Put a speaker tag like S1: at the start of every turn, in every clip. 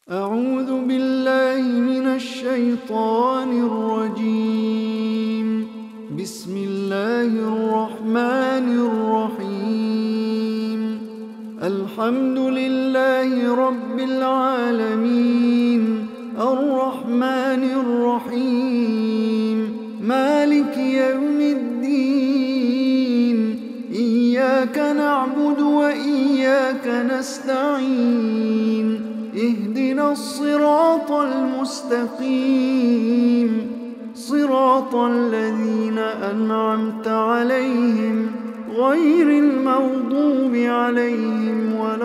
S1: أعوذ بالله من الشيطان الرجيم. بسم الله الرحمن الرحيم. الحمد لله رب العالمين، الرحمن الرحيم، مالك يوم الدين. إياك نعبد وإياك نستعين. اهدنا الصراط المستقيم، صراط الذين أنعمت عليهم غير المغضوب عليهم ولا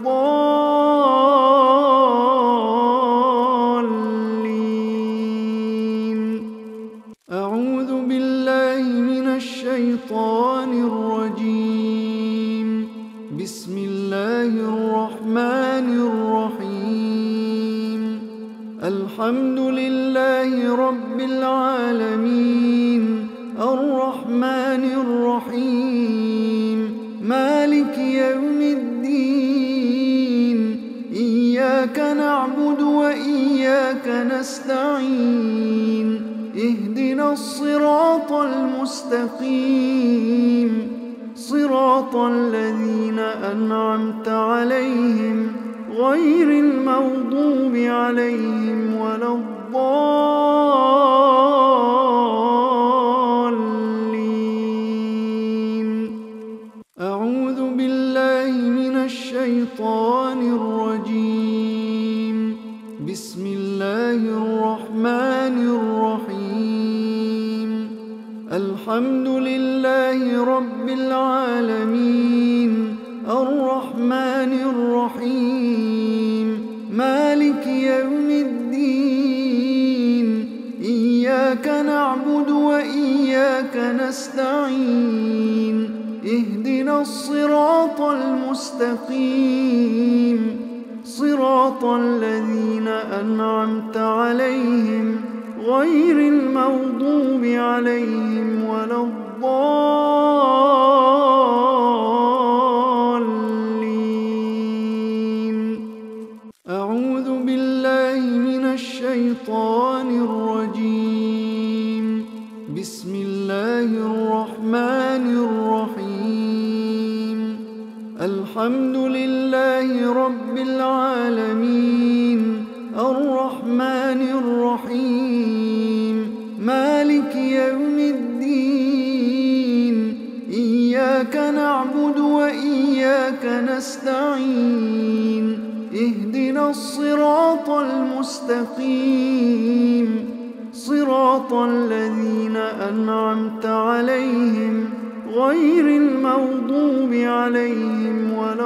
S1: الضالين. أعوذ بالله من الشيطان الرجيم. بسم الله الرحمن الرحيم. الحمد لله رب العالمين، الرحمن الرحيم، مالك يوم الدين. إياك نعبد وإياك نستعين. اهدنا الصراط المستقيم، صراط الذين أنعمت عليهم غير المغضوب عليهم ولا الضالين. أعوذ بالله من الشيطان الرجيم. بسم الله الرحمن الرحيم. الحمد لله رب العالمين، الرحمن الرحيم، مالك يوم الدين. إياك نعبد وإياك نستعين. اهدنا الصراط المستقيم، صراط الذين أنعمت عليهم غير المغضوب عليهم ولا الضالين. أعوذ بالله من الشيطان الرجيم. بسم الله الرحمن الرحيم. الحمد لله رب العالمين، الرحمن الرحيم، مالك يوم الدين. إياك نعبد وإياك نستعين. اهدنا الصراط المستقيم، صراط الذين أنعمت عليهم غير المغضوب عليهم ولا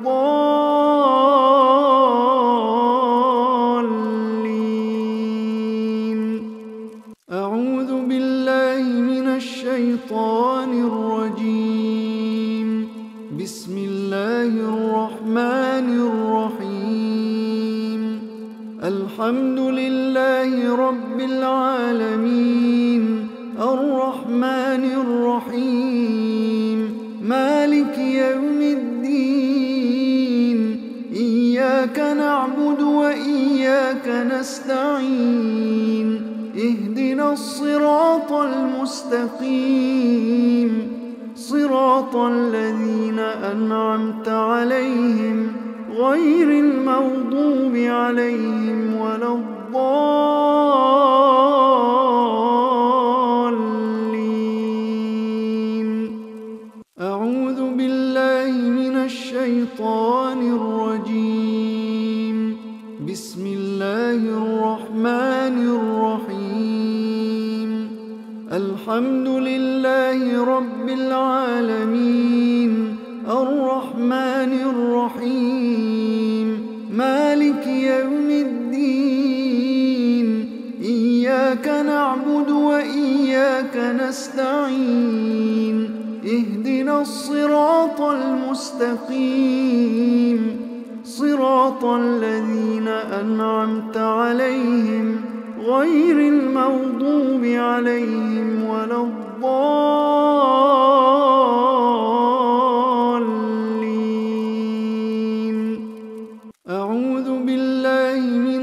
S1: الضالين. أعوذ بالله من الشيطان الرجيم. بسم الله الرحمن الرحيم. الحمد لله رب العالمين، الرحمن الرحيم، مالك يوم الدين. إياك نعبد وإياك نستعين. اهدنا الصراط المستقيم، صراط الذين أنعمت عليهم غير المغضوب عليهم ولا الضالين. أعوذ بالله من الشيطان الرجيم. بسم الله الرحمن الرحيم. الحمد لله رب العالمين، الرحمن الرحيم، مالك يوم الدين. إياك نعبد وإياك نستعين. اهدنا الصراط المستقيم، صراط الذين أنعمت عليهم غير المغضوب عليهم ولا الضالين. أعوذ بالله من الشيطان الرجيم. بسم الله الرحمن الرحيم. الحمد لله رب العالمين، الرحمن الرحيم، مالك يوم الدين. إياك نعبد وإياك نستعين. اهدنا الصراط المستقيم، صراط الذين أنعمت عليهم غير المغضوب عليهم ولا الضالين. أعوذ بالله من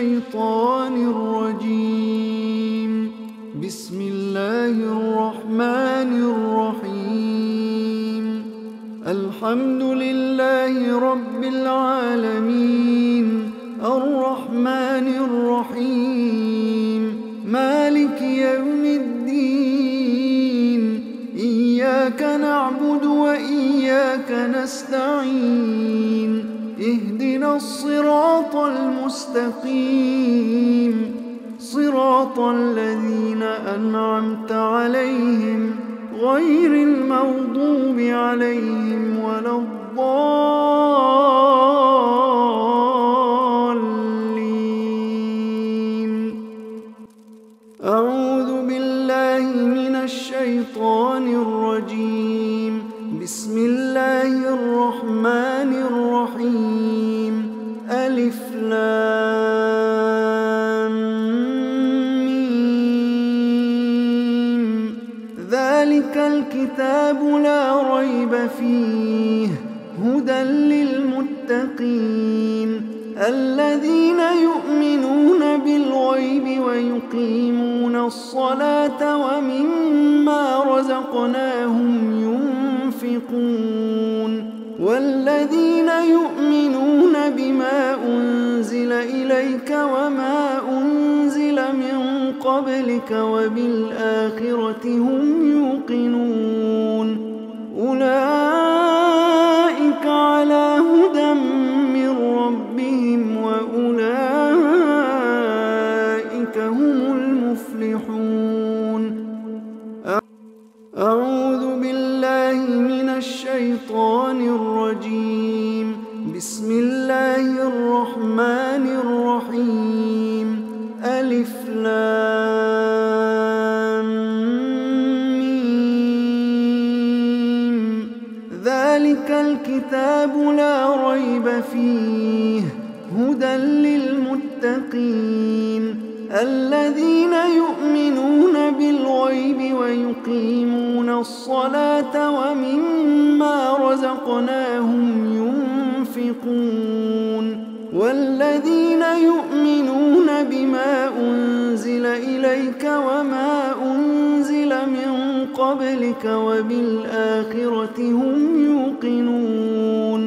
S1: الشيطان الرجيم. بسم الله الرحمن الرحيم. الحمد لله رب العالمين، الرحمن الرحيم، مالك يوم الدين. إياك نعبد وإياك نستعين. اهدنا الصراط المستقيم، صراط الذين أنعمت عليهم غير المغضوب عليهم ولا الضالين. أعوذ بالله من الشيطان الرجيم. بسم الله الرحمن الرحيم. ألف لام ميم. ذلك الكتاب لا ريب فيه هدى للمتقين الذين يؤمنون بالغيب ويقيمون الصلاة ومما رزقناهم ينفقون. والذين يؤمنون بما أنزل إليك وما أنزل من قبلك وبالآخرة هم يوقنون. أولئك على هدى من ربهم وأولئك هم المفلحون. أعوذ بالله من الشيطان الرجيم. بسم الله الرحمن الرحيم. ألف لام ميم. ذلك الكتاب لا ريب فيه هدى للمتقين الذين يؤمنون بالغيب ويقيمون الصلاة ومما رزقناهم ينفقون. والذين يؤمنون بما أنزل إليك وما أنزل من قبلك وبالآخرة هم يوقنون.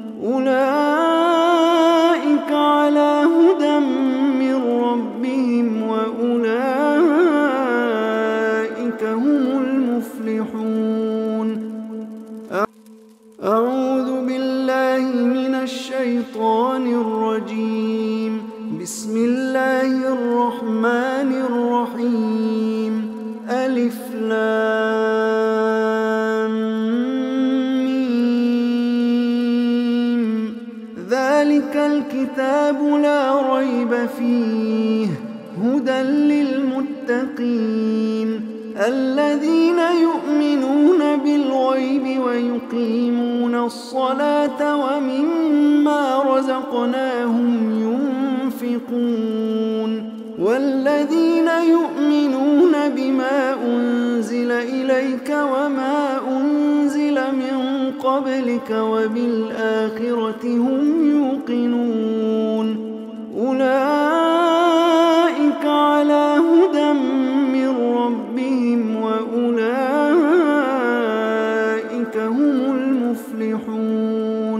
S1: أولئك على هدى من ربهم وأولئك هم المفلحون. أعوذ بالله من الشيطان الرجيم. بسم الله الرحمن الرحيم. ألف لام ميم. ذلك الكتاب لا ريب فيه هدى للمتقين الذين يؤمنون بالغيب ويقيمون الصلاة ومما رزقناهم ينفقون. والذين يؤمنون بما أنزل إليك وما أنزل من قبلك وبالآخرة هم يوقنون. أولئك على هدى من ربهم وأولئك هم المفلحون.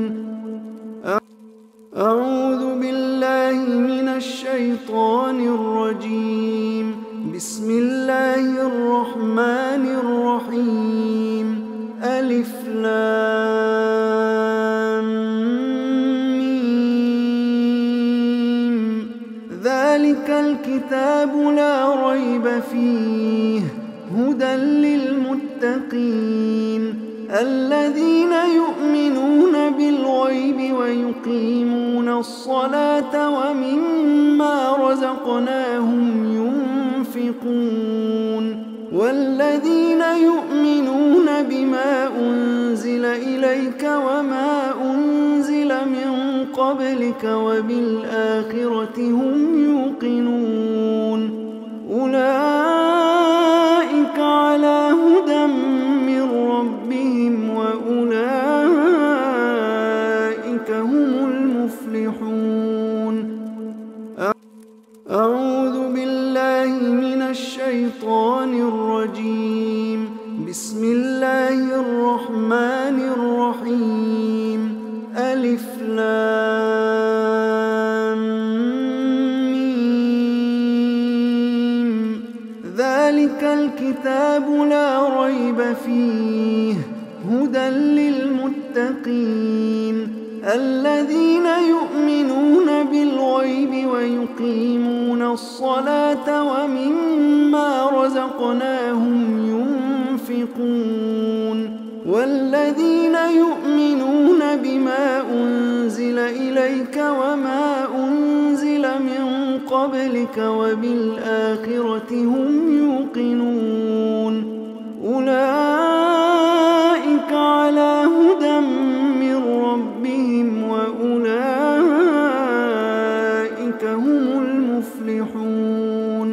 S1: أعوذ بالله من الشيطان الرجيم. بسم الله الرحمن الرحيم. ألف لام ميم. ذلك الكتاب لا ريب فيه هدى للمتقين الذين يؤمنون بالغيب ويقيمون الصلاة ومما رزقناهم ينفقون. والذين يؤمنون بما أنزل إليك وما أنزل من قبلك وبالآخرة هم يوقنون. أولئك على هدى من ربهم وأولئك هم المفلحون. الكتاب لا ريب فيه هدى للمتقين الذين يؤمنون بالغيب ويقيمون الصلاة ومما رزقناهم ينفقون والذين يؤمنون بما أنزل إليك وما أنزل من قبلك وبالآخرة هم يوقنون أولئك على هدى من ربهم وأولئك هم المفلحون.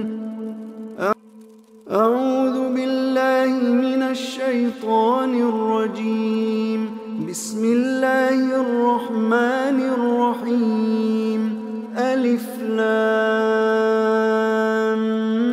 S1: أعوذ بالله من الشيطان الرجيم. بسم الله الرحمن الرحيم. ألف لام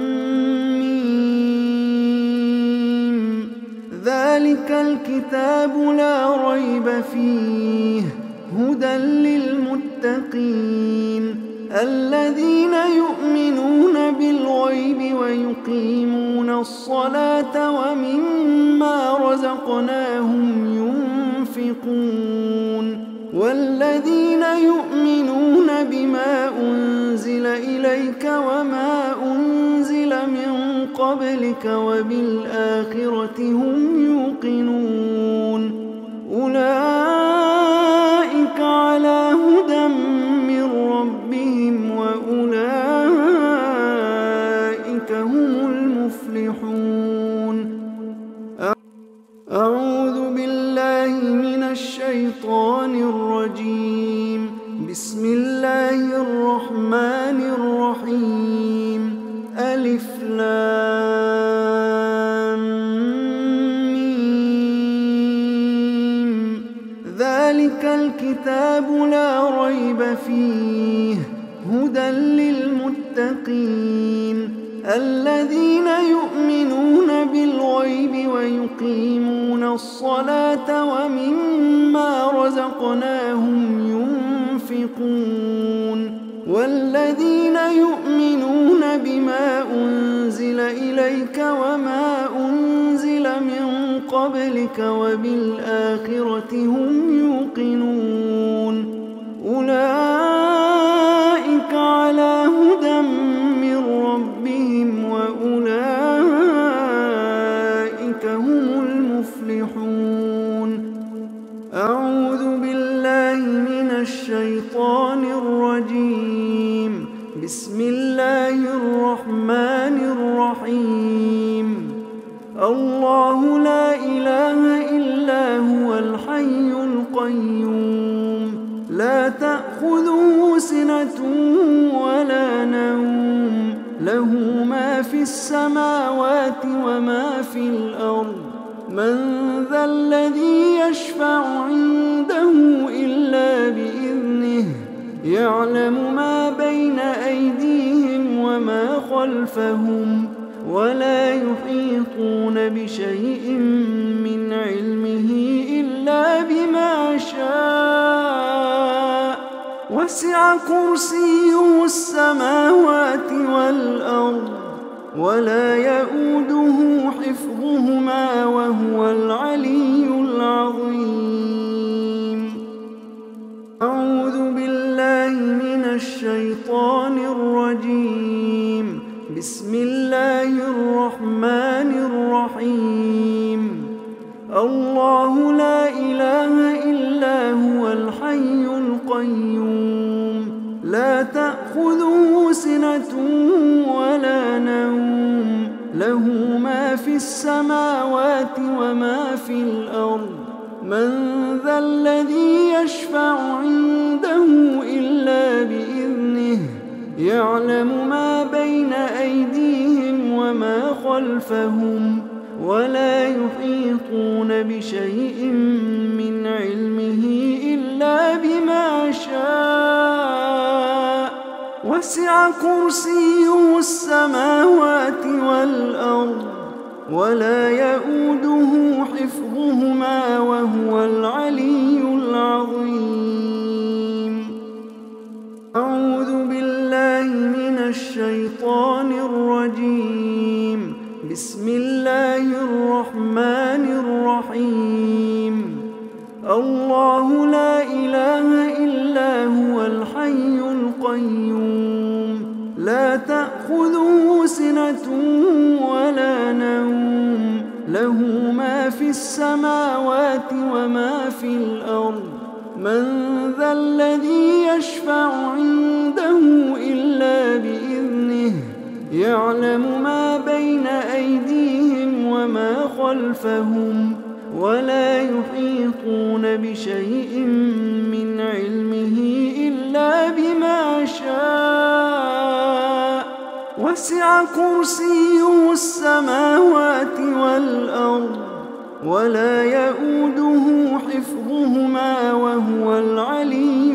S1: ميم. ذلك الكتاب لا ريب فيه هدى للمتقين الذين يؤمنون بالغيب ويقيمون الصلاة ومما رزقناهم ينفقون والذين يؤمنون بما أنزل إليك وما أنزل من قبلك وبالآخرة هم يوقنون أولئك على هدى من ربهم وأولئك هم المفلحون. أعوذ بالله من الشيطان الرجيم. بسم الله الرحمن الرحيم. ألف لام ميم. ذلك الكتاب لا ريب فيه هدى للمتقين الذين يؤمنون بالغيب ويقيمون الصلاة ومما رزقناهم ينفقون والذين يؤمنون بما أنزل إليك وما أنزل من قبلك وبالآخرة هم يوقنون أولئك على هدى من ربهم وأولئك هم المفلحون. أعوذ بالله من الشيطان الرجيم. بسم الله الرحمن الرحيم. الله لا إله إلا هو الحي القيوم لا تأخذه سنة ولا نوم له ما في السماوات وما في الأرض من ذا الذي يشفع عنده إلا بإذنه يعلم ما بين أيديهم وما خلفهم ولا يحيطون بشيء من علمه إلا بما شاء وسع كرسيه السماوات والأرض ولا يؤوده حفظهما وهو العلي العظيم. أعوذ بالله من الشيطان الرجيم. بسم الله الرحمن الرحيم. الله لا إله إلا هو الحي القيوم لا تأخذه سنة ولا نوم له ما في السماوات وما في الأرض من ذا الذي يشفع عنده إلا بإذنه يعلم ما بين أيديهم وما خلفهم ولا يحيطون بشيء من علمه إلا بما شاء وسع كرسيه السماوات والأرض ولا يؤوده حفظهما وهو العلي العظيم. أعوذ بالله من الشيطان الرجيم. بسم الله الحي القيوم لا تأخذه سنة ولا نوم له ما في السماوات وما في الأرض من ذا الذي يشفع عنده إلا بإذنه يعلم ما بين أيديهم وما خلفهم ولا يحيطون بشيء من علمه إلا بما شاء وسع كرسيه السماوات والأرض ولا يؤوده حفظهما وهو العلي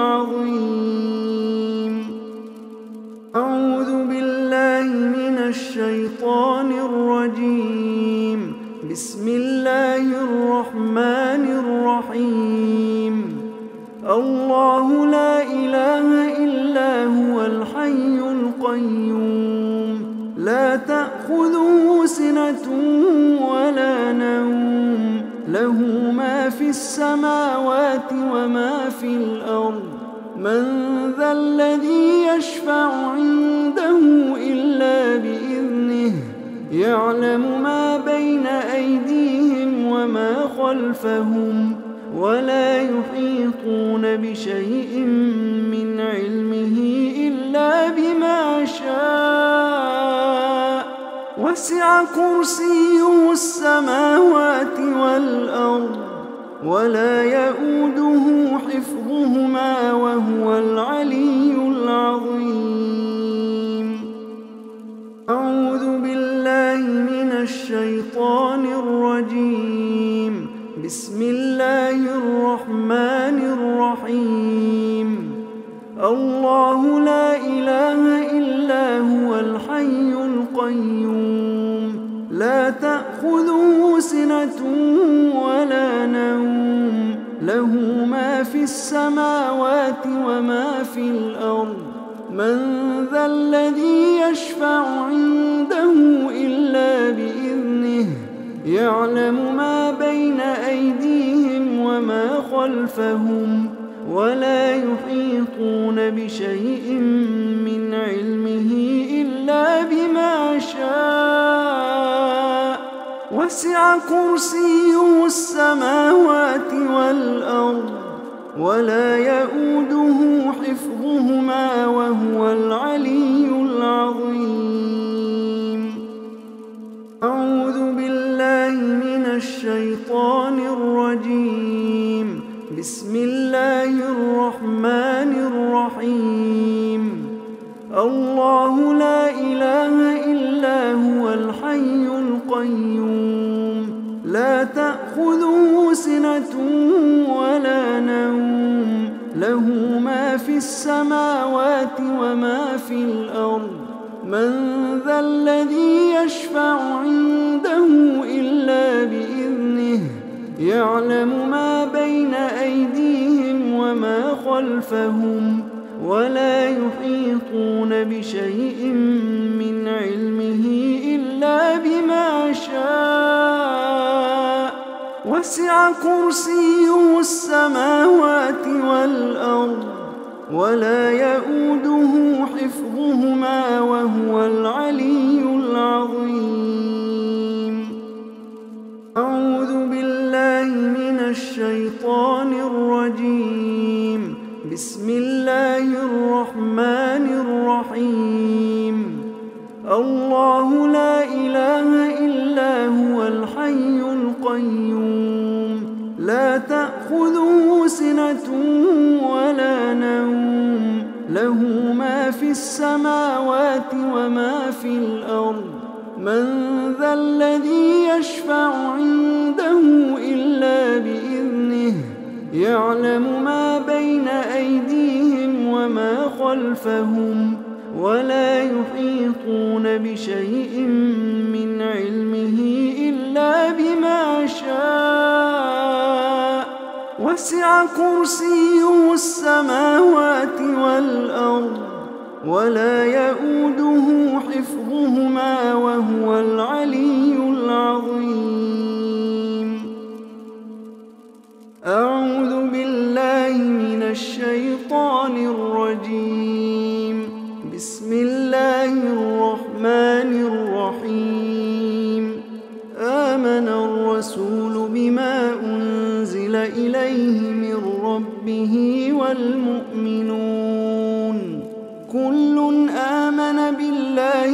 S1: العظيم أعوذ بالله من الشيطان الرجيم بسم الله الرحمن الرحيم الله لا إله إلا هو الحي القيوم لا تأخذه سنة ولا نوم له ما في السماوات وما في الأرض من ذا الذي يشفع عنده إلا بإذنه يعلم ما بين أيديهم وما خلفهم ولا يحيطون بشيء من علمه إلا بما شاء وسع كرسيه السماوات والأرض ولا يؤوده حفظهما وهو العلي العظيم أعوذ بالله من الشيطان الرجيم بسم الله الرحمن الرحيم الله لا إله إلا هو الحي القيوم لا تأخذه سنة ولا نوم له ما في السماوات وما في الأرض من ذا الذي يشفع عنده إلا بإذنه يعلم ما بين أيديهم وما خلفهم ولا يحيطون بشيء من علمه إلا بما شاء وسع كرسيه السماوات والأرض ولا يؤوده حفظهما وهو العلي العظيم أعوذ بالله من الشيطان الرجيم بسم الله الرحمن الرحيم الله لا إله إلا هو الحي القيوم لا تأخذه سنة ولا نوم له ما في السماوات وما في الأرض من ذا الذي يشفع عنده إلا بإذنه يعلم ما بين أيديهم وما خلفهم ولا يحيطون بشيء من علمه إلا بما شاء وسع كرسيه السماوات والأرض ولا يؤوده حفظهما وهو العلي العظيم أعوذ بالله من الشيطان الرجيم بسم الله الرحمن الرحيم الله لا إله إلا هو الحي القيوم لا تأخذه سنة ولا نوم له ما في السماوات وما في الأرض من ذا الذي يشفع عنده إلا بإذنه يعلم ما بين أيديهم وما خلفهم ولا يحيطون بشيء من علمه إلا بما شاء وسع كرسيه السماوات والأرض ولا يؤوده حفظهما وهو العلي العظيم أعوذ بالله من الشيطان الرجيم. بسم الله الرحمن الرحيم. آمن الرسول بما أنزل إليه من ربه والمؤمنون كل آمن بالله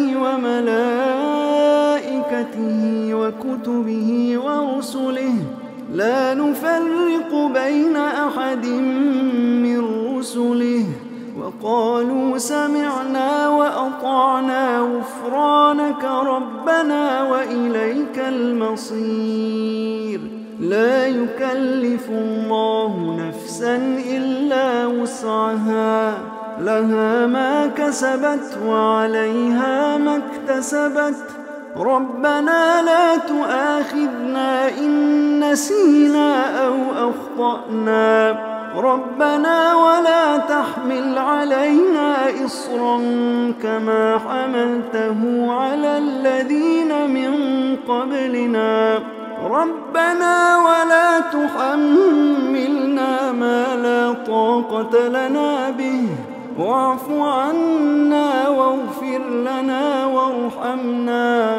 S1: وملائكته وكتبه ورسله لا نفرق بين أحد من رسله وقالوا سمعنا وأطعنا غفرانك ربنا وإليك المصير. لا يكلف الله نفسا إلا وسعها لها ما كسبت وعليها ما اكتسبت ربنا لا تؤاخذنا إن نسينا أو أخطأنا ربنا ولا تحمل علينا إصرا كما حملته على الذين من قبلنا ربنا ولا تحملنا ما لا طاقة لنا به واعف عنا واغفر لنا وارحمنا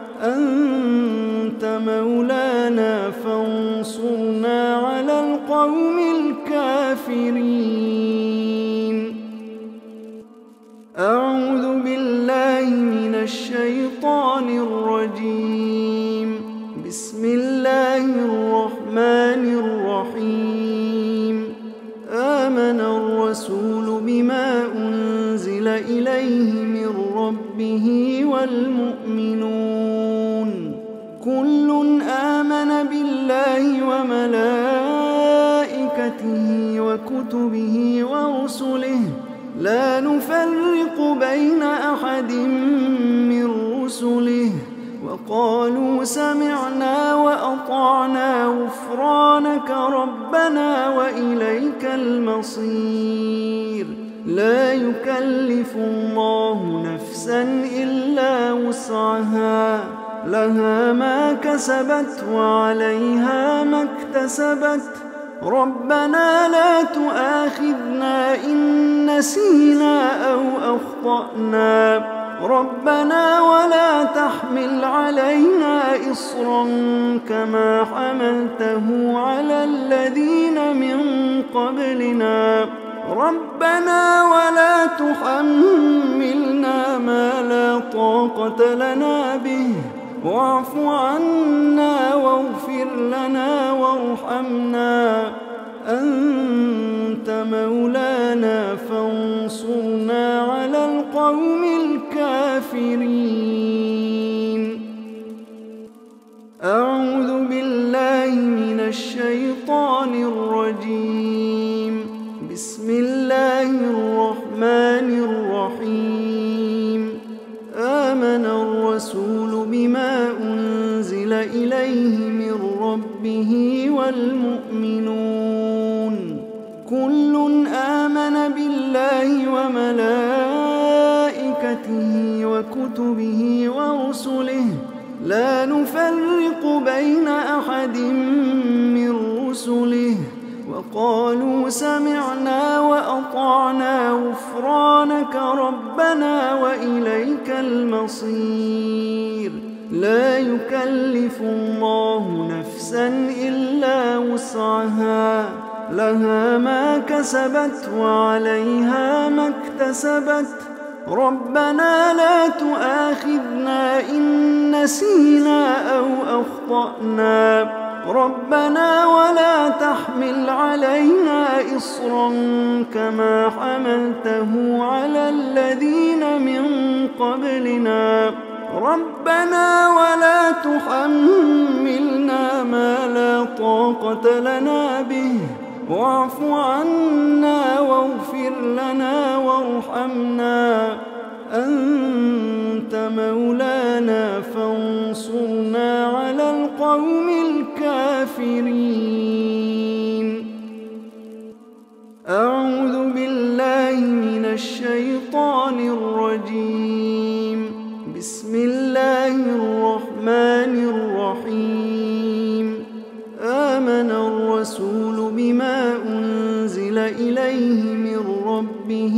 S1: أنت مولانا فانصرنا على القوم الكافرين. أعوذ بالله من الشيطان الرجيم. بسم الله الرحمن الرحيم. آمن الرسول بما أنزل إليه من ربه والمؤمنون كل آمن بالله وملائكته وكتبه ورسله لا نفرق بين أحد من رسله وقالوا سمعنا وأطعنا غفرانك ربنا وإليك المصير. لا يكلف الله نفسا إلا وسعها لها ما كسبت وعليها ما اكتسبت ربنا لا تؤاخذنا إن نسينا أو أخطأنا ربنا ولا تحمل علينا إصرا كما حملته على الذين من قبلنا ربنا ولا تحملنا ما لا طاقة لنا به واعف عنا واغفر لنا وارحمنا أنت مولانا فانصرنا على القوم الكافرين. أعوذ بالله من الشيطان الرجيم. بسم الله الرحمن الرحيم. آمن الرسول بما أنزل إليه من ربه والمؤمنون كل آمن بالله وملائكته وكتبه ورسله لا نفرق بين أحد من رسله وقالوا سمعنا وأطعنا غفرانك ربنا وإليك المصير. لا يكلف الله نفسا إلا وسعها لها ما كسبت وعليها ما اكتسبت ربنا لا تؤاخذنا إن نسينا أو أخطأنا ربنا ولا تحمل علينا إصرا كما حملته على الذين من قبلنا ربنا ولا تحملنا ما لا طاقة لنا به واعف عنا واغفر لنا وارحمنا أنت مولانا فانصرنا على القوم الكافرين. أعوذ بالله من الشيطان الرجيم. بسم الله الرحمن الرحيم. آمن الرسول بما أنزل إليه من ربه ربه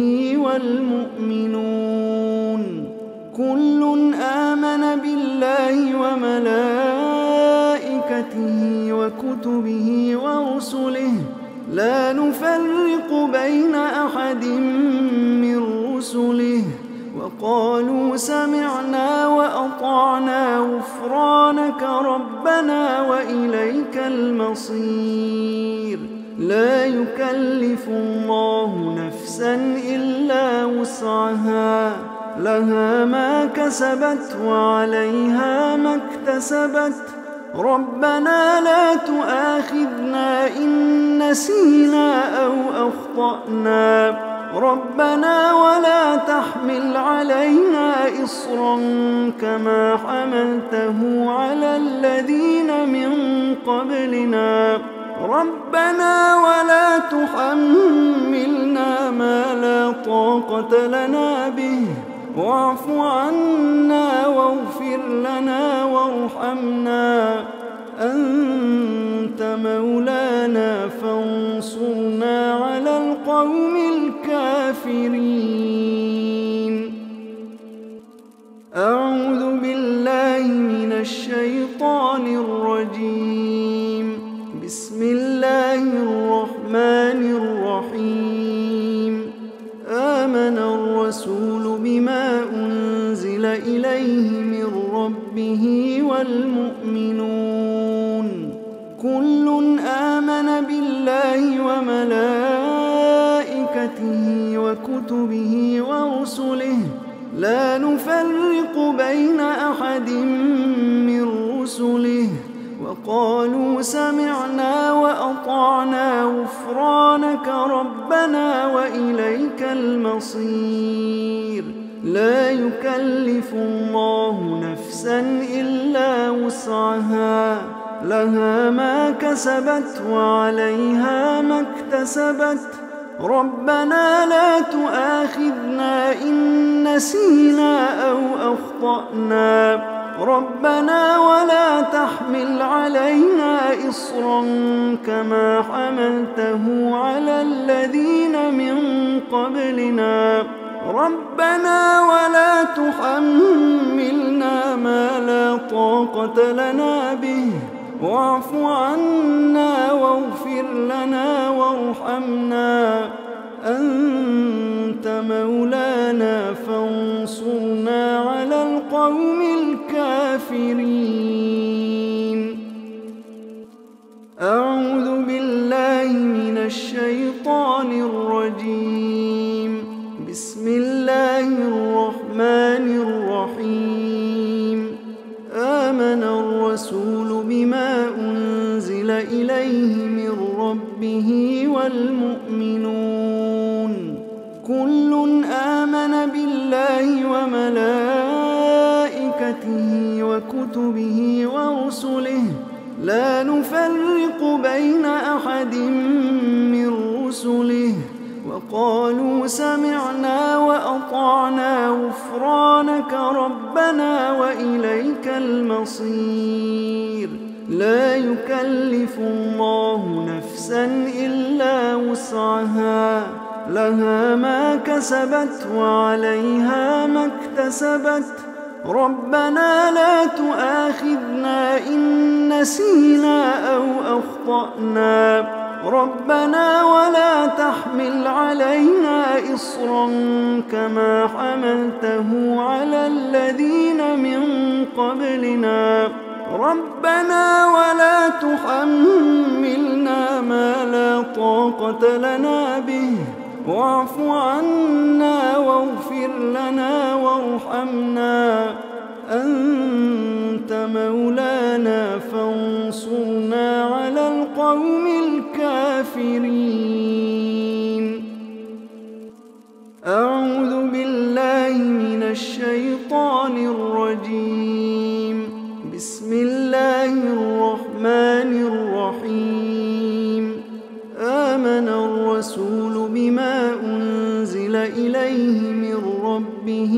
S1: والمؤمنون كل آمن بالله وملائكته وكتبه ورسله لا نفرق بين أحد من رسله وقالوا سمعنا وأطعنا غفرانك ربنا وإليك المصير لا يكلف الله نفسا إلا وسعها لها ما كسبت وعليها ما اكتسبت ربنا لا تؤاخذنا إن نسينا أو أخطأنا ربنا ولا تحمل علينا إصرا كما حملته على الذين من قبلنا ربنا ولا تحملنا ما لا طاقة لنا به واعف عنا واغفر لنا وارحمنا أنت مولانا فانصرنا على القوم الكافرين. أعوذ بالله من الشيطان الرجيم. بسم الله الرحمن الرحيم. آمن الرسول بما أنزل إليه من ربه والمؤمنون كل آمن بالله وملائكته وكتبه ورسله لا نفرق بين أحد من رسله وقالوا سمعنا وأطعنا غفرانك ربنا وإليك المصير لا يكلف الله نفسا إلا وسعها لها ما كسبت وعليها ما اكتسبت ربنا لا تؤاخذنا إن نسينا أو أخطأنا ربنا ولا تحمل علينا إصرا كما حملته على الذين من قبلنا ربنا ولا تحملنا ما لا طاقة لنا به واعف عنا واغفر لنا وارحمنا أنت مولانا فانصرنا على القوم الكافرين. أعوذ بالله من الشيطان الرجيم. بسم الله الرحمن الرحيم. آمن الرسول بما أنزل إليه من ربه والمؤمنون كل آمن بالله وملائكته وكتبه ورسله لا نفرق بين أحد من رسله وقالوا سمعنا وأطعنا غفرانك ربنا وإليك المصير لا يكلف الله نفسا إلا وسعها لها ما كسبت وعليها ما اكتسبت ربنا لا تؤاخذنا إن نسينا أو أخطأنا ربنا ولا تحمل علينا إصرا كما حملته على الذين من قبلنا ربنا ولا تحملنا ما لا طاقة لنا به واعف عنا واغفر لنا وارحمنا أنت مولانا فانصرنا على القوم الكافرين. أعوذ بالله من الشيطان الرجيم. بسم الله الرحمن الرحيم. آمن الرسول بما أنزل إليه من ربه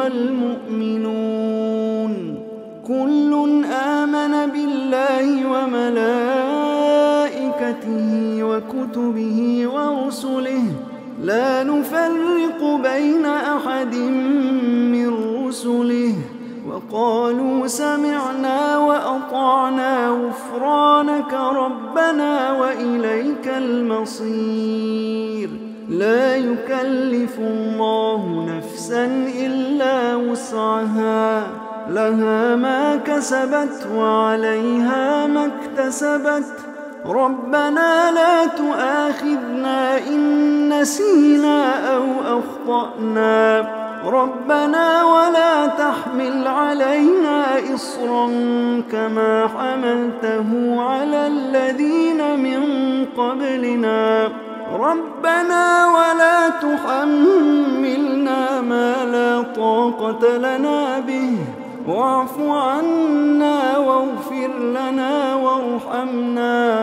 S1: والمؤمنون كل آمن بالله وملائكته وكتبه ورسله لا نفرق بين أحد من رسله وقالوا سمعنا وأطعنا غفرانك ربنا وإليك المصير لا يكلف الله نفسا إلا وسعها لها ما كسبت وعليها ما اكتسبت ربنا لا تؤاخذنا إن نسينا أو أخطأنا ربنا ولا تحمل علينا إصرا كما حملته على الذين من قبلنا ربنا ولا تحملنا ما لا طاقة لنا به واعف عنا واغفر لنا وارحمنا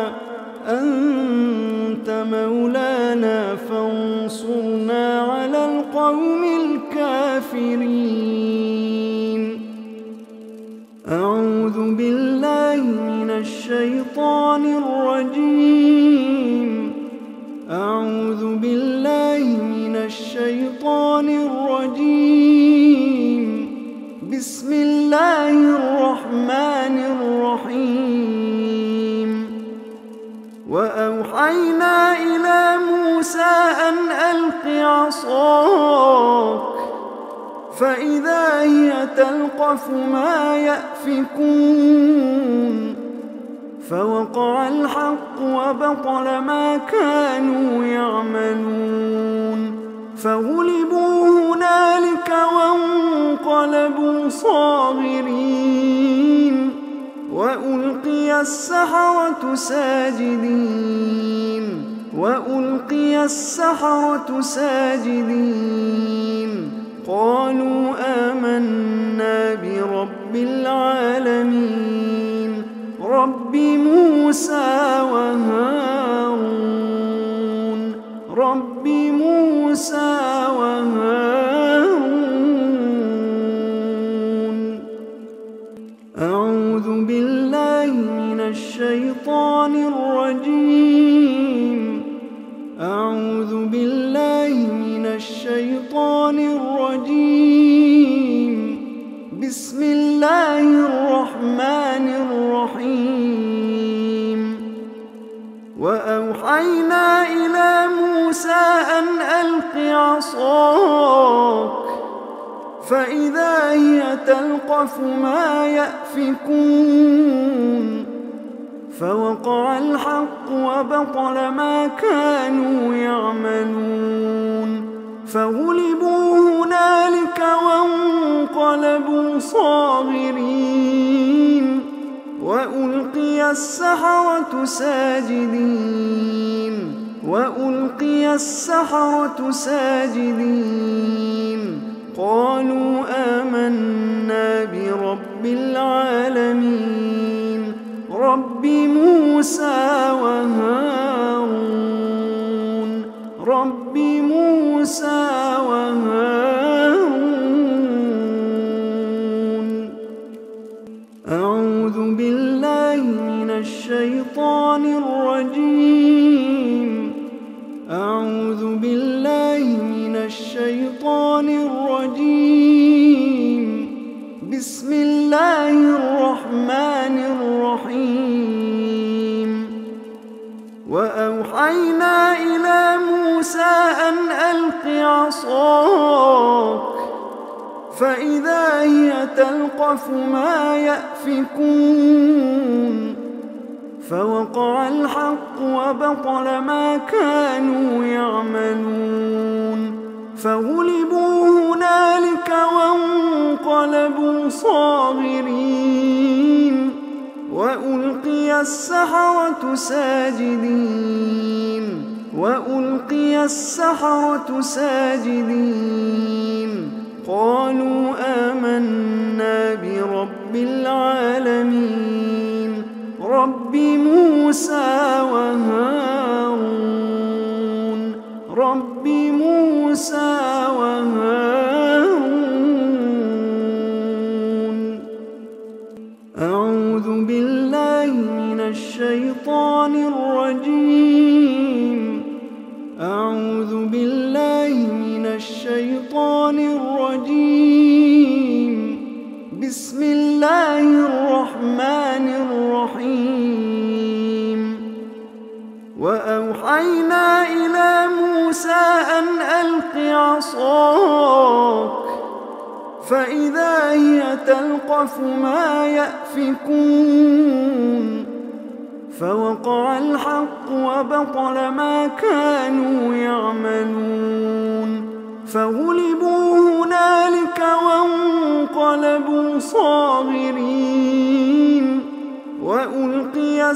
S1: أنت مولانا فانصرنا على القوم الكافرين أعوذ بالله من الشيطان الرجيم أعوذ بالله من الشيطان الرجيم بسم الله الرحمن الرحيم وأوحينا إلى موسى أن ألق عصاك فإذا هي تلقف ما يأفكون فوقع الحق وبطل ما كانوا يعملون فغلبوا هنالك وانقلبوا صاغرين وألقي السحرة ساجدين قالوا آمنا برب العالمين رب موسى وهارون أعوذ بالله من الشيطان الرجيم أعوذ بالله من الشيطان الرجيم بسم الله الرحمن الرحيم وأوحينا إلى موسى أن ألق عصاك فإذا هي تلقف ما يأفكون فوقع الحق وبطل ما كانوا يعملون فغلبوا هنالك وانقلبوا صاغرين وألقي السحرة ساجدين قالوا آمنا برب العالمين رب موسى وهارون أعوذ بالله من الشيطان الرجيم أعوذ بالله من الشيطان الرجيم بسم الله الرحمن الرحيم وأوحينا إلى موسى أن ألق عصاك فإذا هي تلقف ما يأفكون فوقع الحق وبطل ما كانوا يعملون فغلبوا هنالك وانقلبوا صاغرين وألقي السحرة ساجدين قالوا آمنا برب العالمين رب موسى وهارون أعوذ بالله من الشيطان الرجيم أعوذ بالله الشيطان الرجيم. بسم الله الرحمن الرحيم. وأوحينا إلى موسى أن ألق عصاك فإذا هي تلقف ما يأفكون فوقع الحق وبطل ما كانوا يعملون فغلبوا هنالك وانقلبوا صاغرين وألقي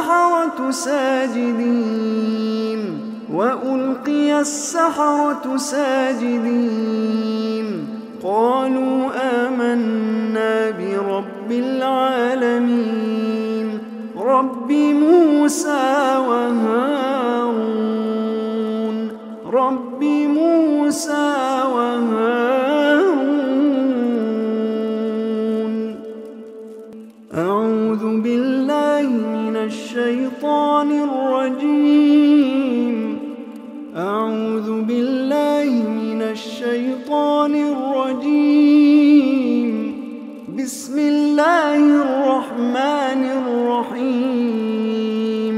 S1: السحرة ساجدين قالوا آمنا برب العالمين رب موسى وهارون. أعوذ بالله من الشيطان الرجيم. بسم الله الرحمن الرحيم.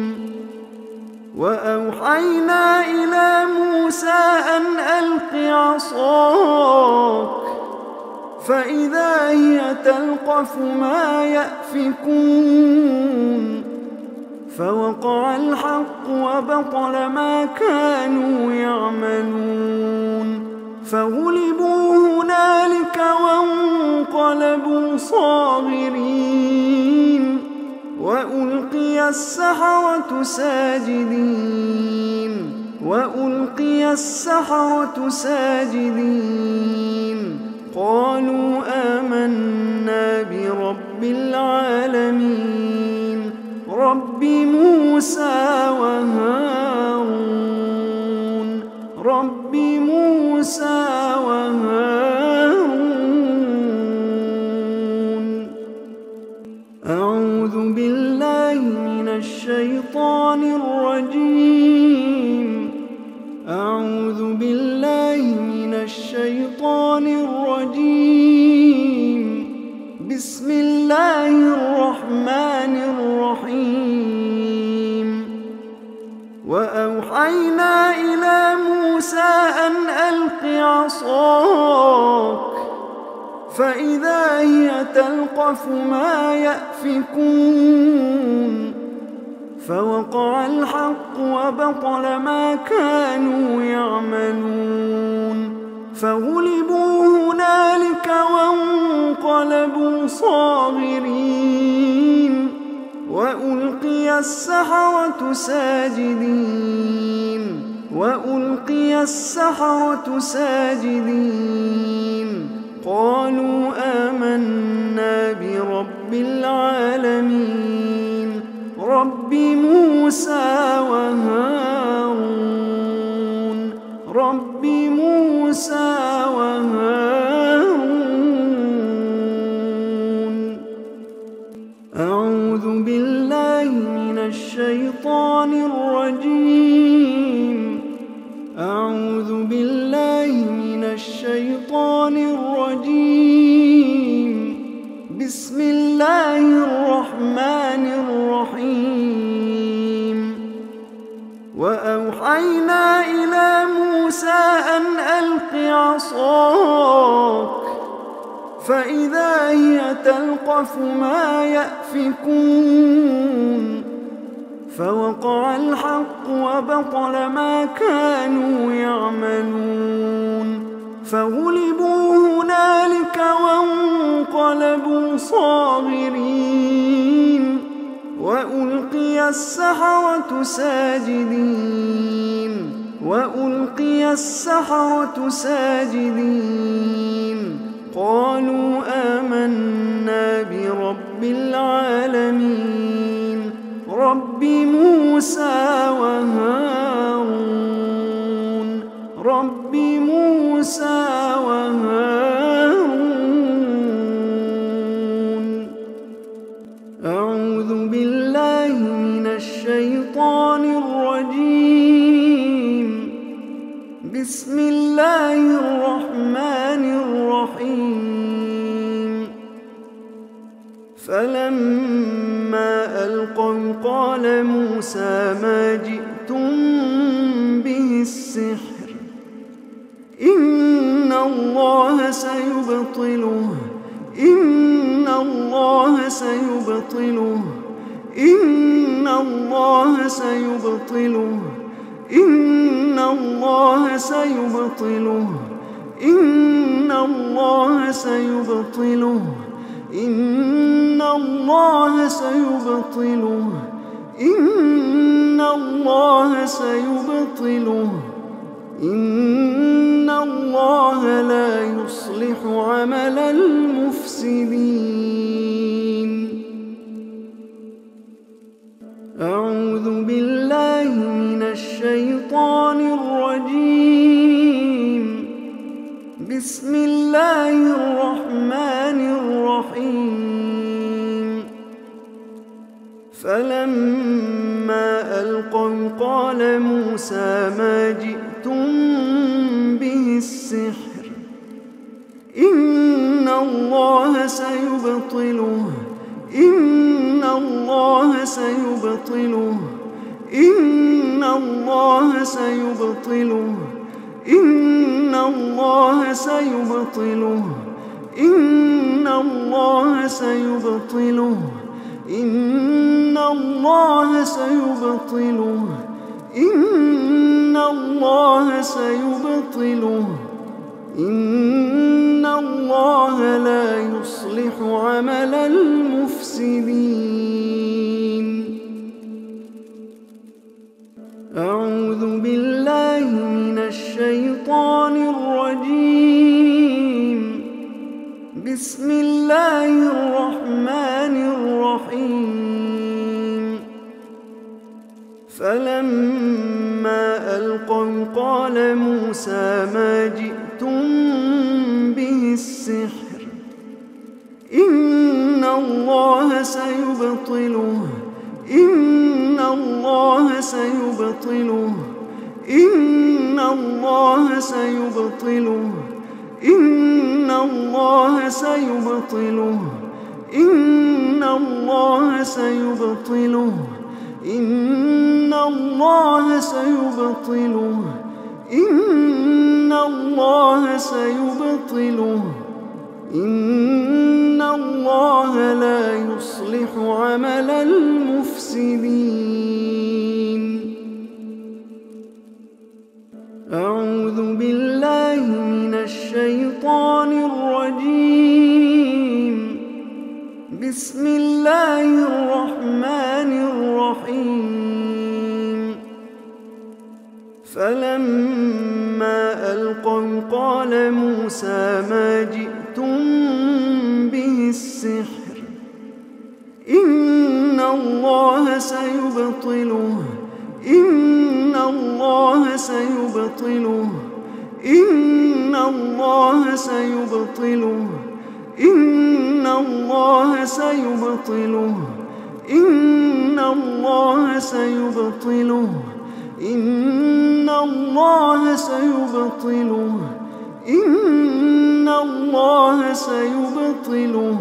S1: وأوحينا إلى موسى أن ألق عصاك فإذا هي تلقف ما يأفكون فوقع الحق وبطل ما كانوا يعملون فغلبوا هنالك وانقلبوا صاغرين وألقي السحرة ساجدين قالوا آمنا برب العالمين رب موسى وهارون. أعوذ بالله من الشيطان الرجيم. بسم الله الرحمن الرحيم. وأوحينا إلى موسى أن ألق عصاك فإذا هي تلقف ما يأفكون فوقع الحق وبطل ما كانوا يعملون فغلبوا هنالك وانقلبوا صاغرين وألقي السحرة ساجدين قالوا آمنا برب العالمين رب موسى وهارون. أعوذ بالله من الشيطان الرجيم. بسم الله الرحمن الرحيم. وأوحينا إلى موسى أن ألق عصاك فإذا هي تلقف ما يأفكون فوقع الحق وبطل ما كانوا يعملون فغلبوا هنالك وانقلبوا صاغرين وألقي السحرة ساجدين قالوا آمنا برب العالمين رب موسى وهارون. أعوذ بالله من الشيطان الرجيم. بسم الله الرحمن فلما ألقوا قال موسى ما جئتم به السحر إن الله سيبطله إن الله سيبطله إن الله سيبطله إن الله سيبطله إن الله سيبطله إن الله سيبطله إن الله سيبطله إن الله لا يصلح عمل المفسدين. أعوذ بالله من الشيطان الرجيم. بسم الله الرحمن الرحيم. فلما ألقوا قال موسى ما جئتم به السحر إن الله سيبطله إن الله سيبطله إن الله سيبطله إن الله سيبطله إن الله سيبطله إن الله سيبطله إن الله سيبطله إن الله لا يصلح عمل المفسدين. أعوذ بالله من الشيطان الرجيم. بسم الله الرحمن الرحيم. فلما ألقوا قال موسى ما جئتم به السحر إن الله سيبطله إن الله سيبطله إن الله سيبطله إن الله سيبطله إن الله سيبطله إن الله سيبطله إن الله سيبطله إن الله لا يصلح عمل المفسدين. أعوذ بالله من الشيطان الرجيم. بسم الله الرحمن الرحيم. فلما ألقوا قال موسى ما جئتم به السحر إن الله سيبطله إن الله سيبطله إن الله سيبطله إن الله سيبطله إن الله سيبطله إن الله سيبطله إن الله سيبطله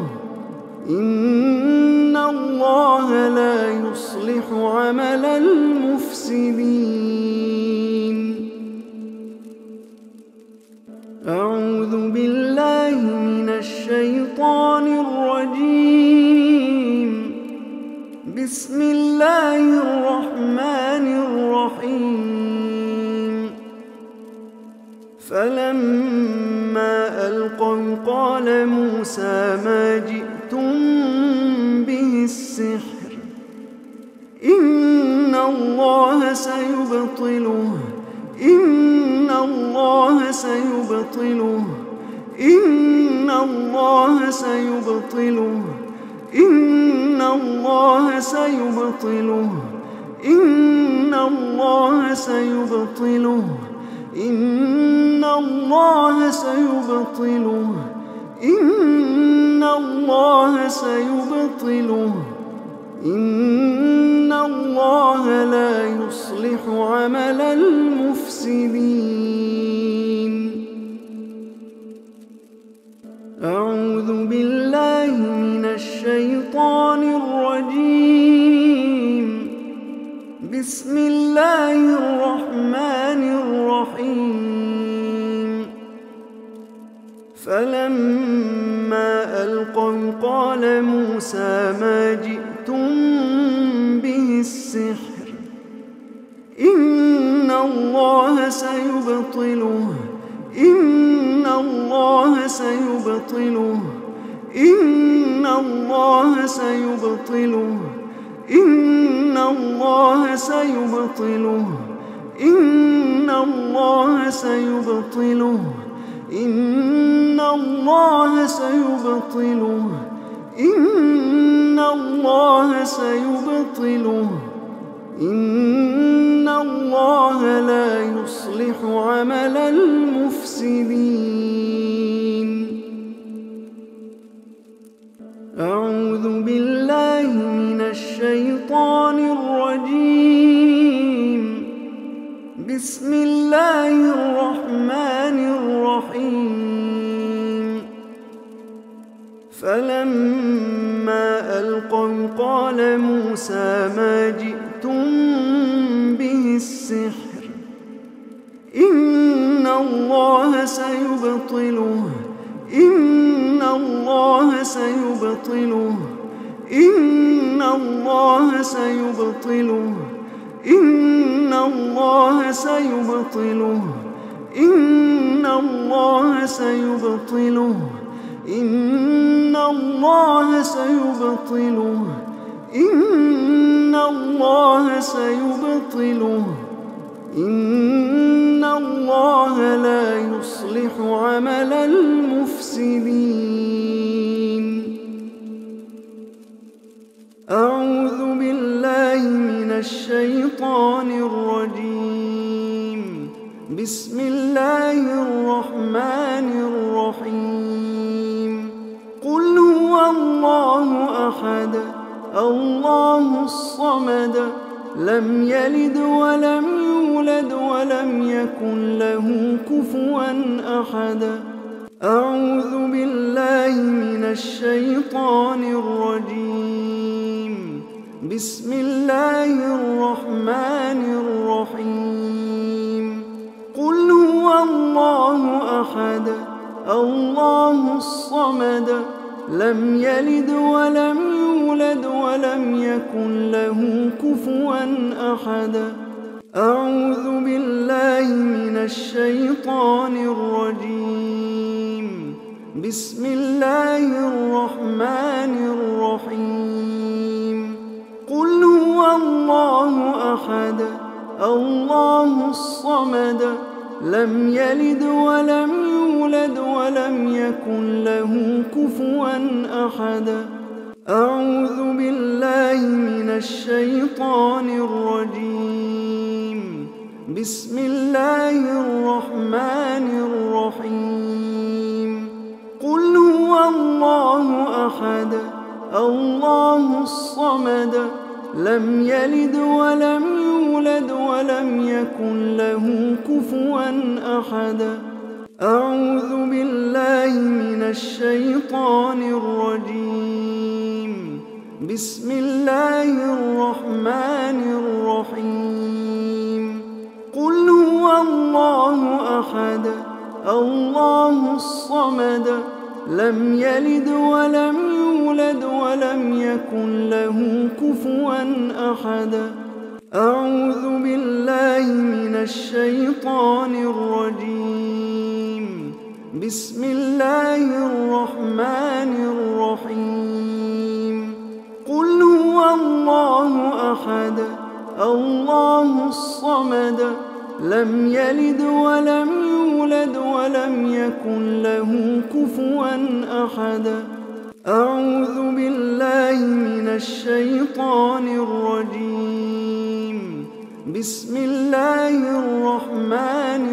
S1: إن الله لا يصلح عمل المفسدين. أعوذ بالله من الشيطان الرجيم. بسم الله الرحمن الرحيم. فلما ألقوا قال موسى ما جئتم به السحر إن الله سيبطله إن الله سيبطله إن الله سيبطله إن الله سيبطله إن الله سيبطله إن الله سيبطله إن الله سيبطله إن الله لا يصلح عمل المفسدين. أعوذ بالله من الشيطان الشيطان الرجيم. بسم الله الرحمن الرحيم. فلما ألقوا قال موسى ما جئتم به السحر إن الله سيبطله إن الله سيبطله إن الله سيبطله إن الله سيبطله إن الله سيبطله إن الله سيبطله إن الله سيبطله إن الله لا يصلح عمل المفسدين. أعوذ بالله من الشيطان الرجيم. بسم الله الرحمن الرحيم. فلما ألقوا قال موسى ما جئتم به السحر إن الله سيبطله إن الله سيبطله إن الله سيبطله إن الله سيبطله إن الله سيبطله إن الله سيبطله إن الله سيبطله إن الله لا يصلح عمل المفسدين. أعوذ بالله من الشيطان الرجيم. بسم الله الرحمن الرحيم. قل هو الله أحد الله الصمد لم يلد ولم يولد ولم يكن له كفوا أحد. أعوذ بالله من الشيطان الرجيم. بسم الله الرحمن الرحيم. قل هو الله أحد الله الصمد لم يلد ولم يولد ولم يكن له كفوا أحد. أعوذ بالله من الشيطان الرجيم. بسم الله الرحمن الرحيم. قل هو الله أحد الله الصمد لم يلد ولم يولد ولم يكن له كفوا أحد. أعوذ بالله من الشيطان الرجيم. بسم الله الرحمن الرحيم. قل هو الله أحد الله الصمد لم يلد ولم يولد ولم يكن له كفوا أحد. أعوذ بالله من الشيطان الرجيم. بسم الله الرحمن الرحيم. قل هو الله أحد الله الصمد لم يلد ولم يولد ولم يكن له كفوا أحد. أعوذ بالله من الشيطان الرجيم. بسم الله الرحمن الرحيم. قل هو الله أحد الله الصمد لم يلد ولم يولد ولم يكن له كفوا أحد. أعوذ بالله من الشيطان الرجيم. بسم الله الرحمن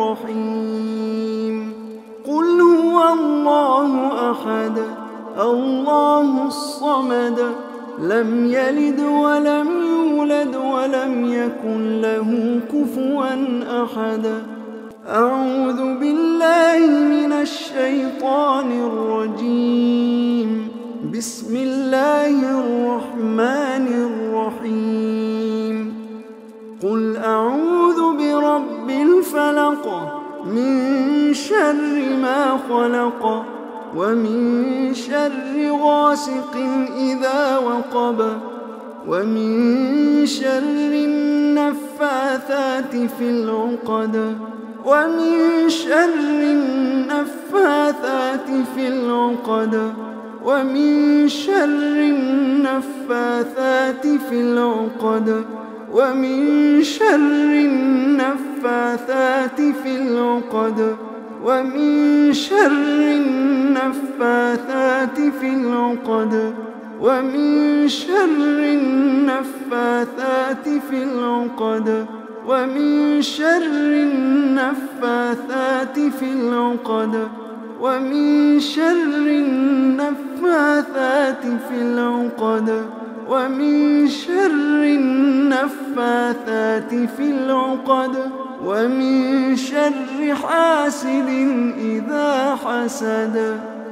S1: الرحيم. قل هو الله أحد الله الصمد لم يلد ولم يولد ولم يكن له كفوا أحد. أعوذ بالله من الشيطان الرجيم. بسم الله الرحمن الرحيم قل أعوذ برب الفلق من شر ما خلق ومن شر غاسق إذا وقب ومن شر النفاثات في العقد ومن شر النفاثات في العقد ومن شر النفاثات في العقد ومن شر النفاثات في العقد ومن شر النفاثات في العقد ومن شر النفاثات في العقد ومن شر النفاثات في العقد ومن شر النفاثات في العقد ومن شر النفاثات في العقد ومن شر حاسد إذا حسد.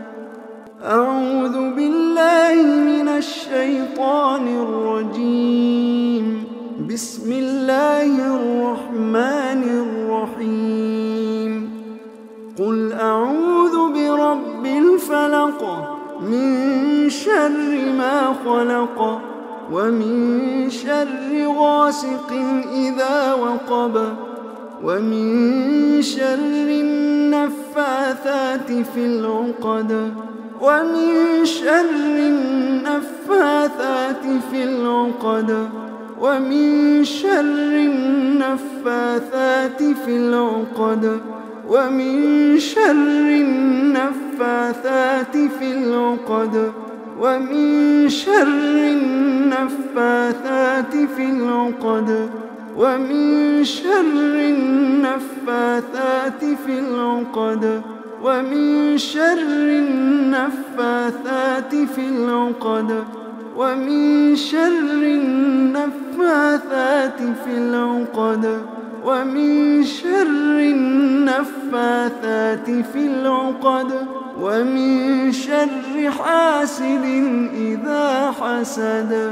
S1: أعوذ بالله من الشيطان الرجيم. بسم الله الرحمن الرحيم قل أعوذ برب الفلق من شر ما خلق ومن شر غاسق إذا وقب ومن شر النفاثات في العقد ومن شر النفاثات في العقد ومن شر النفاثات في العقد ومن شر النفاثات في العقد ومن شر النفاثات في العقد ومن شر النفاثات في العقد ومن شر النفاثات في العقد ومن شر النفاثات في العقد ومن شر النفاثات في العقد ومن شر حاسد إذا حسد.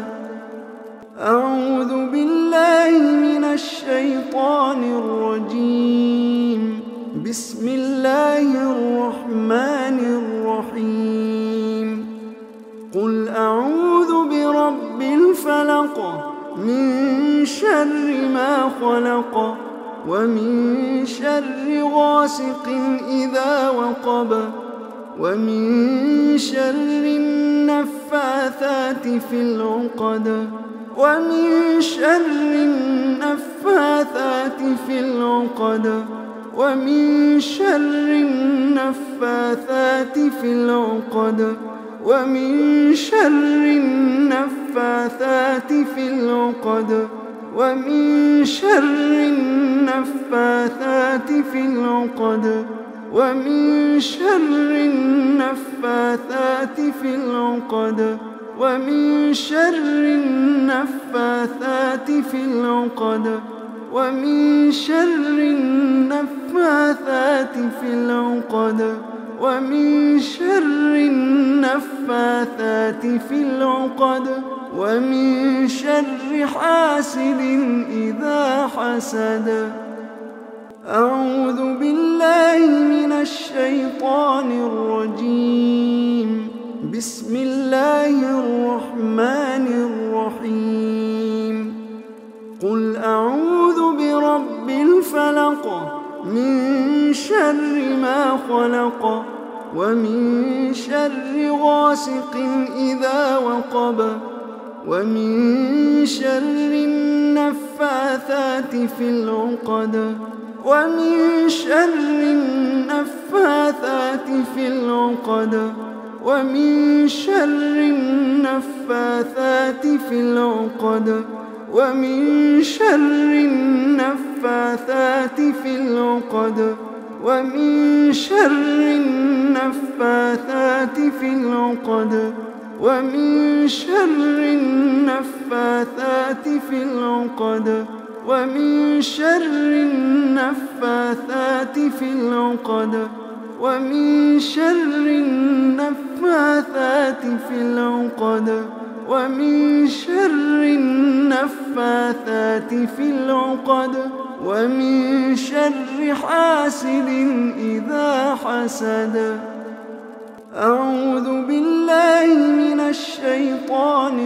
S1: أعوذ بالله من الشيطان الرجيم. بسم الله الرحمن الرحيم قل أعوذ برب الفلق من شر ما خلق ومن شر غاسق إذا وقب ومن شر النفاثات في العقد ومن شر النفاثات في العقد ومن شر النفاثات في العقد ومن شر النفاثات في العقد ومن شر النفاثات في العقد ومن شر النفاثات في العقد ومن شر النفاثات في العقد ومن شر النفاثات في العقد ومن شر النفاثات في العقد ومن شر حاسد إذا حسد. أعوذ بالله من الشيطان الرجيم. بسم الله الرحمن الرحيم قل أعوذ برب الفلق من شر ما خلق ومن شر غاسق إذا وقب ومن شر النفاثات في العقد ومن شر النفاثات في العقد ومن شر النفاثات في العقد ومن شر النفاثات في العقد ومن شر النفاثات في العقد ومن شر النفاثات في العقد ومن شر النفاثات في العقد ومن شر النفاثات في العقد ومن شر النفاثات في العقد ومن شر حاسد إذا حسد. أعوذ بالله من الشيطان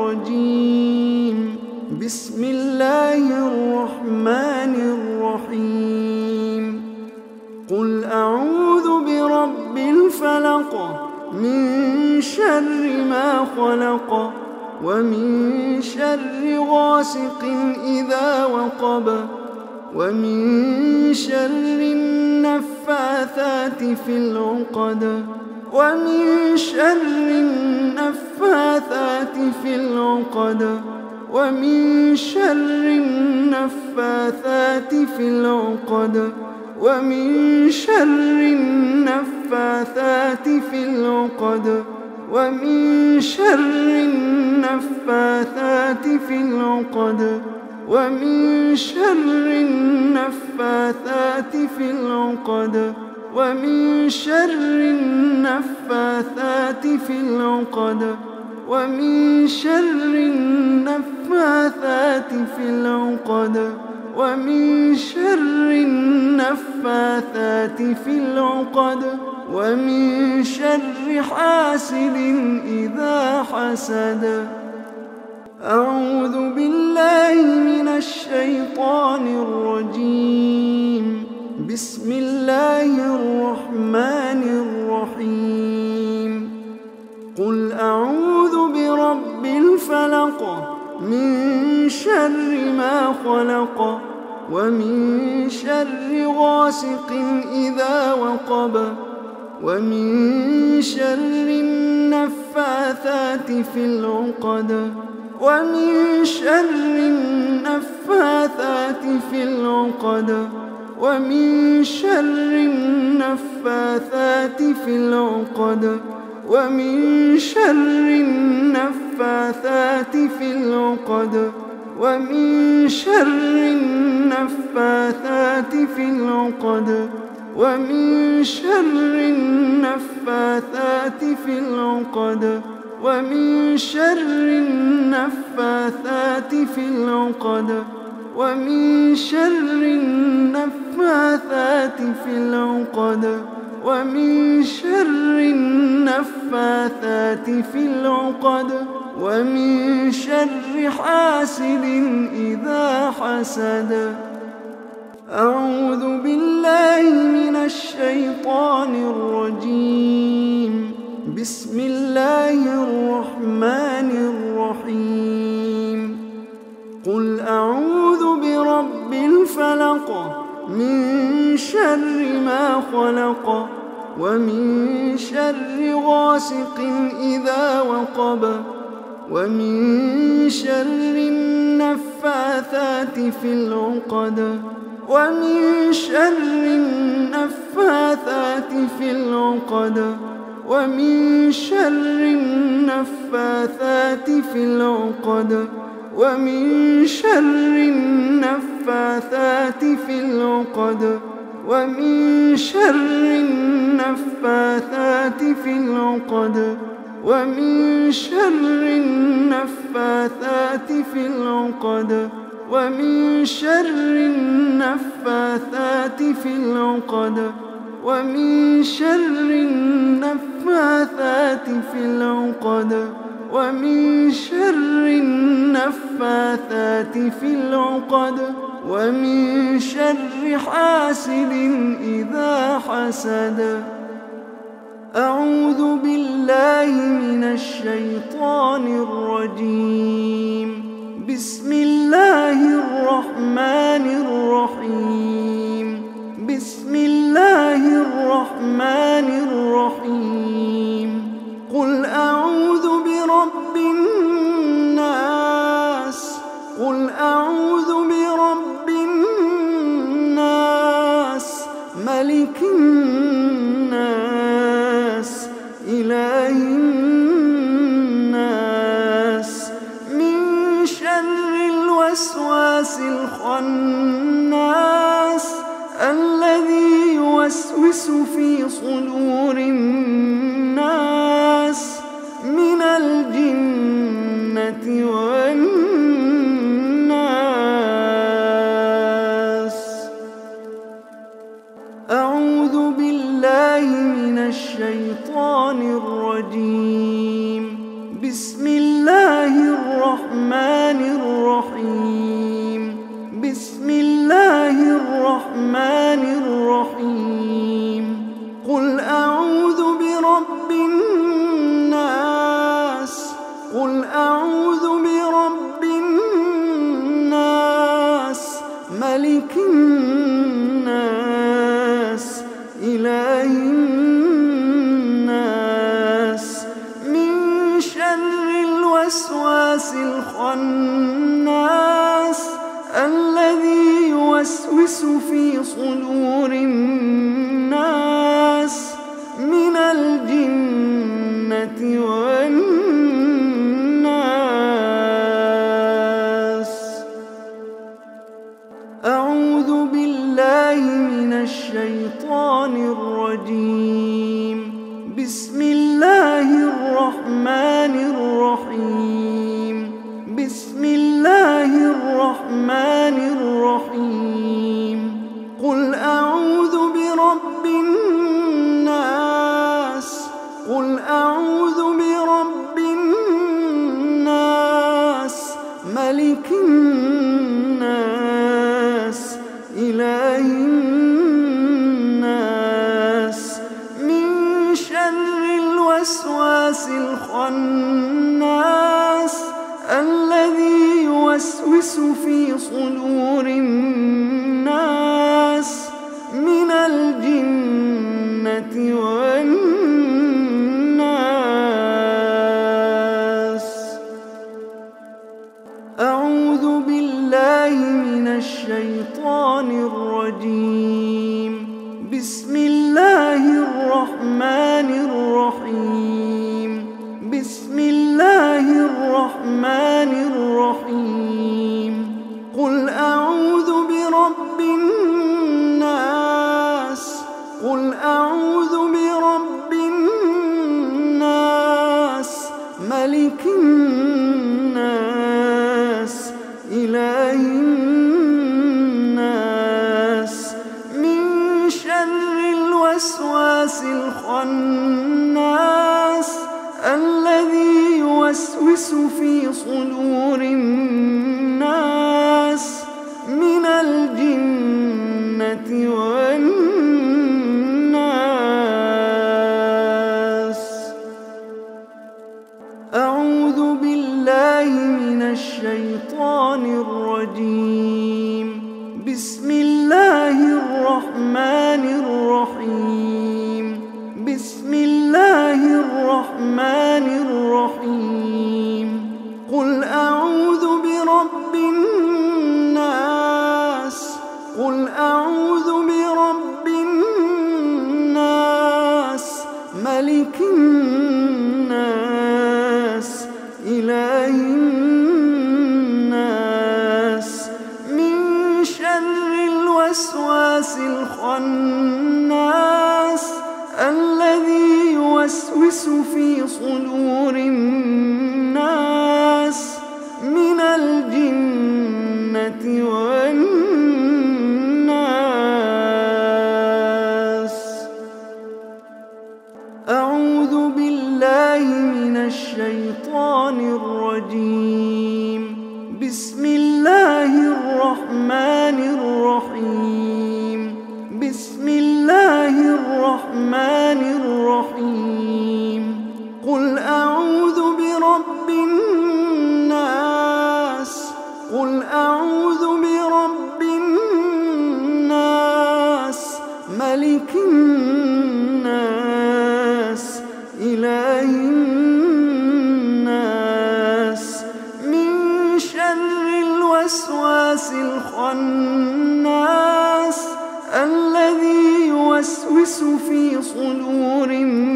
S1: الرجيم. بسم الله الرحمن الرحيم. قل أعوذ برب الفلق من شر ما خلق ومن شر غاسق إذا وقب ومن شر النفاثات في العقد ومن شر النفاثات في العقد ومن شر النفاثات في العقد ومن شر النفاثات في العقد ومن شر النفاثات في العقد ومن شر النفاثات في العقد ومن شر النفاثات في العقد ومن شر النفاثات في العقد ومن شر النفاثات في العقد ومن شر حاسد إذا حسد. أعوذ بالله من الشيطان الرجيم. بسم الله الرحمن الرحيم. قل أعوذ برب الفلق من شر ما خلق ومن شر غاسق إذا وقب ومن شر النفاثات في العقد ومن شر النفاثات في العقد ومن شر النفاثات في العقد ومن شر النفاثات في العقد ومن شر النفاثات في العقد ومن شر النفاثات في العقد ومن شر النفاثات في العقد ومن شر النفاثات في العقد ومن شر النفاثات في العقد ومن شر حاسد إذا حسد. أعوذ بالله من الشيطان الرجيم. بسم الله الرحمن الرحيم. قل أعوذ برب الفلق من شر ما خلق ومن شر غاسق إذا وقب ومن شر النفاثات في العقد ومن شر النفاثات في العقد ومن شر النفاثات في العقد ومن شر النفاثات في العقد ومن شر النفاثات في العقد ومن شر النفاثات في العقد ومن شر النفاثات في العقد ومن شر النفاثات في العقد ومن شر النفاثات في العقد ومن شر حاسد إذا حسد. أعوذ بالله من الشيطان الرجيم. بسم الله الرحمن الرحيم. بسم الله الرحمن الرحيم. قل أعوذ برب الناس. قل أعوذ برب الناس ملك الناس إله الناس من شر الوسواس الخناس الذي يوسوس في صدور الشيطان الرجيم. بسم الله الرحمن الرحيم. بسم الله الرحمن الرحيم. قل أعوذ برب الناس. قل أعوذ برب الناس ملك الناس إله الناس من شر الوسواس الخناس الذي يوسوس في صدور الناس من الجنة والناس. أعوذ بالله من الشيطان الرجيم. بسم الله الرحمن الرحيم. بسم الله الرحمن الرحيم. قل أعوذ برب الناس. قل أعوذ برب الناس ملك الناس إله الناس من شر الوسواس الخناس الذي يوسوس في صدور الناس من الجنة والناس. أعوذ بالله من الشيطان الرجيم. بسم الله الرحمن الرحيم. بسم الله الرحمن الرحيم. قل أعوذ برب الناس. قل أعوذ برب الناس ملك الناس إله الناس من شر الوسواس الخناس الذي يوسوس في صدور الناس من الجنة والناس. أعوذ بالله من الشيطان الرجيم. بسم الله الرحمن الرحيم. بسم الله الرحمن الرحيم. قل أعوذ برب الناس. قل أعوذ برب الناس ملك الناس إله الناس من شر الوسواس الخناس الذي يوسوس في صدور الناس من الجنة والناس. أعوذ بالله من الشيطان الرجيم. بسم الله الرحمن الرحيم. بسم الله الرحمن الرحيم. قل أعوذ برب الناس. قل أعوذ برب الناس ملك الناس إله الناس من شر الوسواس الخناس الذي يوسوس في صدور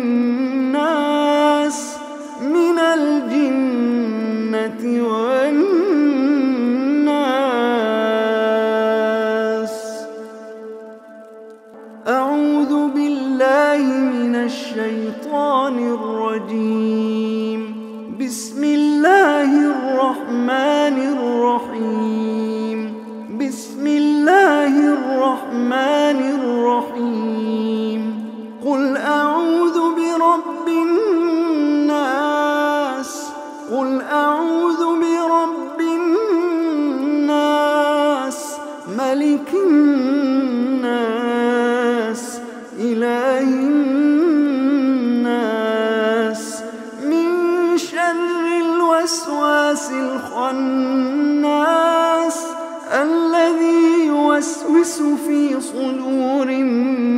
S1: الناس من الجنة والناس. أعوذ بالله من الشيطان الرجيم. بسم الله الرحمن الرحيم. بسم الله الرحمن الرحيم. قل أعوذ الناس الذي يوسوس في صدور الناس